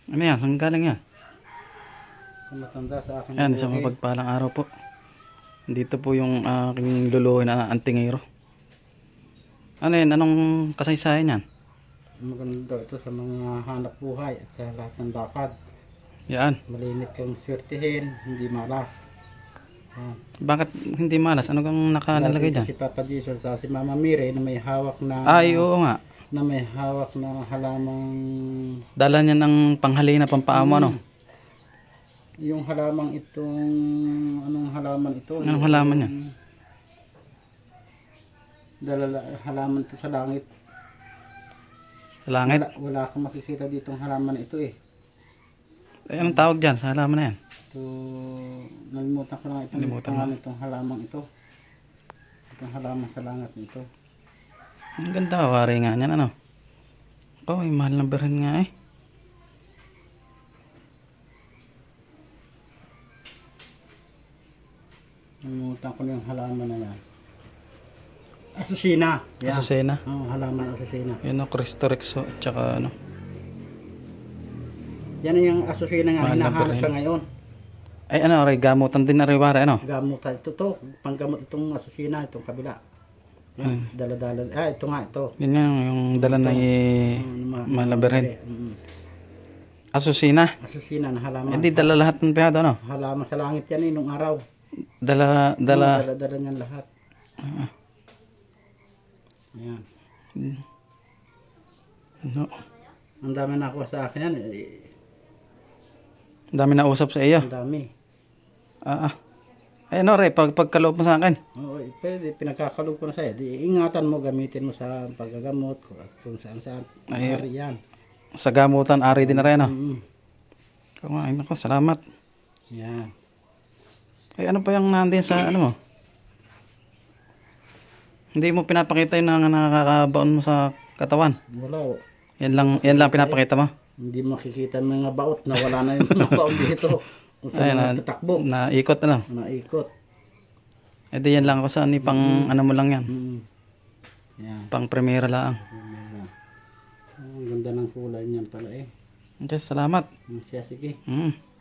Ano yan? Saan galing yan? Matanda sa akin. Yan, isang mapagpalang araw po. Dito po yung aking luluhin na antingero. Ano yan? Anong kasaysayan yan? Maganda ito sa mga hanap buhay at sa lahat ng bakad. Yan. Malinit kang swertihin, hindi malas. Bakit hindi malas? Ano kang nakalagay dyan? Si Papa Jesus sa si Mama Mire na may hawak na... Ay, oo nga. Na may hawak na halamang... Dala niya ng panghalina pampaamo, ano? Yung halamang itong... Anong halaman ito? Anong halaman yan? Halaman ito sa langit. Sa langit? Wala kang makikita ditong halaman ito eh. Ay, anong tawag dyan sa halaman na yan? So, nalimutan ko lang itong halaman ito. Itong halaman sa langit nito. Ang ganda, wari nga niyan, ano? Oh, may mahal na berhen nga eh. Nalimutan ko yung halaman na yan. Asusina. Yeah. Asusina? Oo, halaman asusina. Yun o, Cristo Rexo, tsaka ano. Yan yung asusina nga hinahanap sa ngayon. Ay ano, ray, gamutan din na rin wari, ano? Gamutan, ito, panggamot itong asusina, itong kabila. Yan, dala-dala. Ito nga, ito. Yun yung dala na malaberhen. Asusina? Asusina na halaman. Hindi dala lahat ng piyado, ano? Halaman sa langit yan nung araw. Dala niyan lahat. Yan. No. Ang dami na nakuha sa akin yan. Ang dami na usap sa iyo. Ang dami. Ay ano rin, pagkaloob mo sa akin. Oo, pwede, pinagkakaloob ko na sa'yo. Ingatan mo, gamitin mo sa paggagamot at kung saan saan. Ari yan. Sa gamutan, ari din na rin, ano? Kung ay naku, salamat. Yan. Ay ano pa yung nandun sa ano mo? Hindi mo pinapakita yung nakakabaon mo sa katawan? Wala. Yan lang pinapakita mo? Hindi makikita ng mga baot na wala na yung mga baot dito. Kung saan tatakbo. Naikot ano? Naikot. E di yan lang ako sa pang ano mo lang yan. Yan. Pang primera lang. Ang ganda ng kulay niyan pala eh. Okay, salamat. Siya, sige.